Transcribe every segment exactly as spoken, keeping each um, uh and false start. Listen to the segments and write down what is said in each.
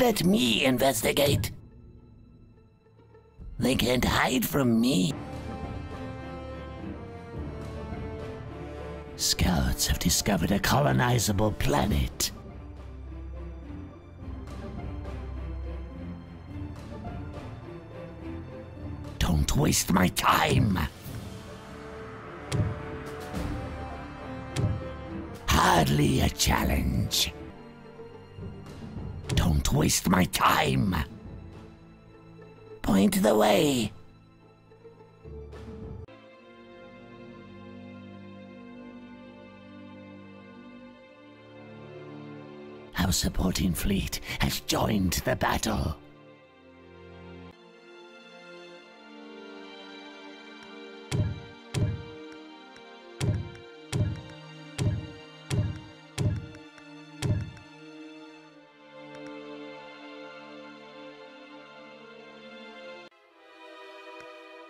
Let me investigate. They can't hide from me. Scouts have discovered a colonizable planet. Don't waste my time. Hardly a challenge. Don't waste my time. Point the way. Our supporting fleet has joined the battle.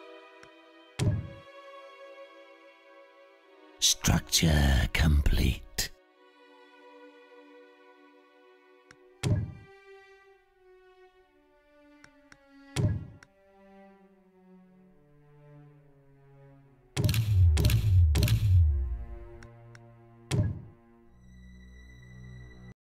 Structure complete.